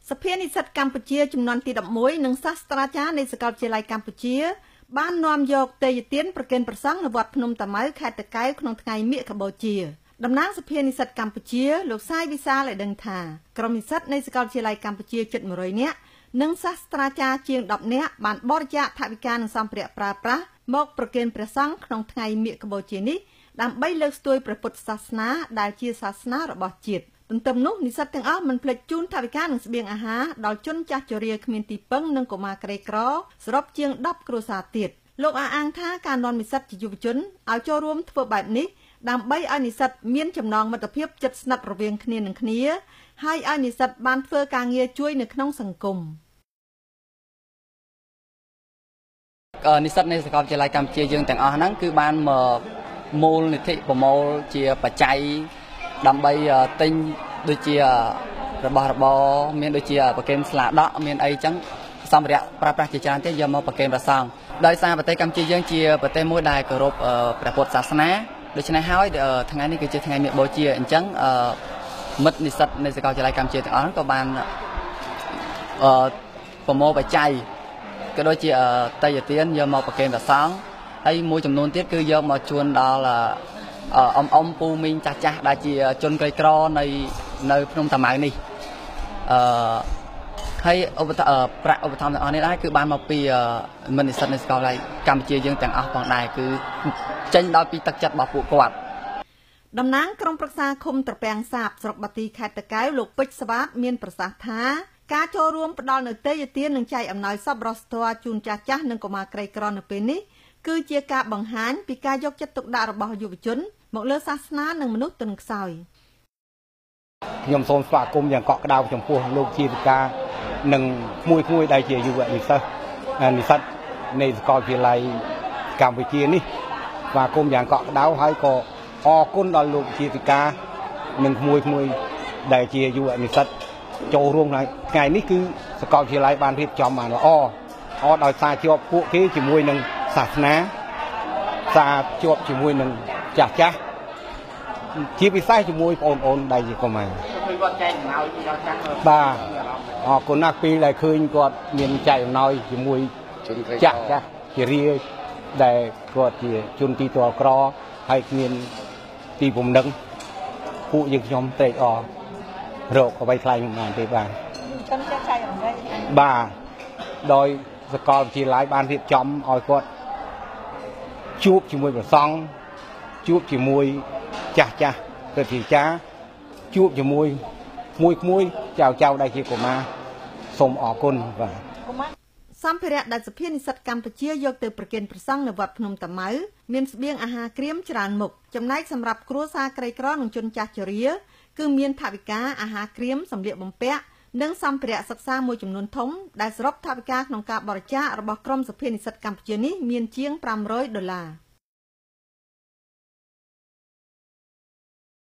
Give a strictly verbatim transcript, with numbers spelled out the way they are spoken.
สภานิสิตกัมพูชีจำนวนที่ดับมวยหนึ่งศาสตราจารย์ในสกอตเจลัยกัมพูชีบ้านนอมโยกเตยเตียนประเกณฑ์ประสังในวัดพนมตะไม้แคตไกขนมไงเมียขบเชียดำน้ำสภานิสิตกัมพูชีลูกไซวิซาและดังทากรมนิสิตในสกอตเจลัยกัมพูชีจุดมรอยเนี้ยหนึ่งศาสตราจารย์เชียงดับเนี้ยบ้านบริจาคทวิการสัมเปรียปราปะมกประเกณฑ์ประสังขนมไงเมียขบเชียนี้ดำใบเลิกตัวประพุทธศาสนาได้เชียศาสนาระบอบจิตตุนตมนุนิสัตទាំងអស់មិនភ្លេចជូនថវិកានិងស្បៀងអាហារដល់ជនចាស់ជរាគ្មានទីពឹងនិងកុមារក្រីក្រសរុបជាងដប់គ្រួសារទៀតលោកអះអាងថាការនាំនិស្សិតជាយុវជនឲ្យចូលរួមធ្វើបែបនេះដើម្បីឲ្យនិស្សិតមានចំណងមិត្តភាពជិតស្និទ្ធរវាងគ្នានឹងគ្នាហើយឲ្យនិស្សិតបានធ្វើការងារជួយនៅក្នុងសង្គមនិស្សិតនៃសាកលវិទ្យាល័យកម្ពុជាយើងទាំងអស់ហ្នឹងគឺបានមកមូលនិធិប្រមូលជាបច្ច័យដើម្បីទិញដូចជារបស់របរមានដូចជាប្រកេនស្លាដកមានអីចឹងសម្ភារៈប្រើប្រាស់ជាច្រើនទៀតយកមកប្រកេនប្រសង់ដោយសារប្រទេសកម្ពុជាយើងជាប្រទេសមួយដែលគោរពព្រះពុទ្ធសាសនាដូច្នេះហើយថ្ងៃនេះគឺជាថ្ងៃមាឃបូជាអញ្ចឹងមិត្តនិស្សិតនៃសាកលវិទ្យាល័យកម្ពុជាទាំងអស់ក៏បានប្រមូលបច្ច័យក៏ដូចជាតេយ្យទានយកមកប្រកេនប្រសង់ហើយមួយចំនួនទៀតគឺយកមកជូនដល់អ៊ំអ៊ំពូមីងចាស់ចាស់ដែលជាជនក្រីក្រនៅនៅភ្នំតាម៉ៅនេះអឺហើយឧបត្ថម្ភប្រាក់ឧបត្ថម្ភទាំងអស់នេះដែរគឺបានមកពីមិត្តនិស្សិតនៃសាកលវិទ្យាល័យកម្ពុជាយើងទាំងអស់ផងដែរគឺចេញដោយពីទឹកចិត្តរបស់ពួកគាត់តំណាងក្រុមប្រឹក្សាឃុំត្រពាំងសាបស្រុកបាទីខេត្តតាកែវលោកពេជ្រស្វាតមានប្រសាសន៍ថាការចូលរួមផ្ដល់នូវទេយ្យទាននិងចែកអំណោយសប្បុរសធម៌ជូនចាស់ចាស់និងកុមារក្រីក្រនៅពេលនេះគឺជាការបង្ហាញពីការយកចិត្តទុកដាក់របស់យុវជនមកលើសាសនានិងមនុស្សទន់ខ្សោយខ្ញុំសូមស្វាគមន៍យ៉ាងកក់ក្ដៅចំពោះលោកជាវិការនិងក្មួយក្មួយដែលជាយុវនិស្សិតនិស្សិតនៃសាកលវិទ្យាល័យកម្ពុជានេះស្វាគមន៍យ៉ាងកក់ក្ដៅហើយក៏អរគុណដល់លោកជាវិការនិងក្មួយក្មួយដែលជាយុវនិស្សិតចូលរួមថ្ងៃនេះគឺសាកលវិទ្យាល័យបានរៀបចំបានល្អអរដោយសារជាប់ពួកគេជាមួយនឹងសាសនាសារជាប់ជាមួយនឹងចាស់ចាស់ជាពិសេសជាមួយបងប្អូនដែលជាកុមារគាត់ចែកអំណោយដល់ចាស់បាទអរគុណណាស់ពីដែលឃើញគាត់មានចែកអំណោយជាមួយចាស់ចាស់ជារាយដែលគាត់ជាជនទីទ័លក្រហើយគ្មានទីពំនឹងពួកយើងខ្ញុំត្រេកអររកអ្វីថ្លៃមិនបានទេបាទខ្ញុំចែកចែកអំណោយបាទដោយសាកលវិទ្យាល័យបានរៀបចំឲ្យគាត់ជួបជាមួយព្រះសង្ឃជួបជាមួយចាស់ចាស់ទៅជាចាជួបជាមួយមួយមួយចៅចៅដែលជាកុមារសូមអរគុណបាទសម្ភារៈដែលសភានិស្សិតកម្ពុជាយកទៅប្រគេនព្រះសង្ឃនៅវត្តភ្នំតាម៉ៅមានស្បៀងអាហារក្រៀមច្រើនមុខចំណែកសម្រាប់គ្រួសារក្រីក្រនិងជនចាស់ជរាគឺមានថវិកាអាហារក្រៀមសម្លៀកបំពាក់និងសម្ភារៈសិក្សាមួយចំនួនធំដែលសរុបថវិកាក្នុងការបរិច្ចាគរបស់ក្រុមសភានិស្សិតកម្ពុជានេះមានជាងfive hundredដុល្លារ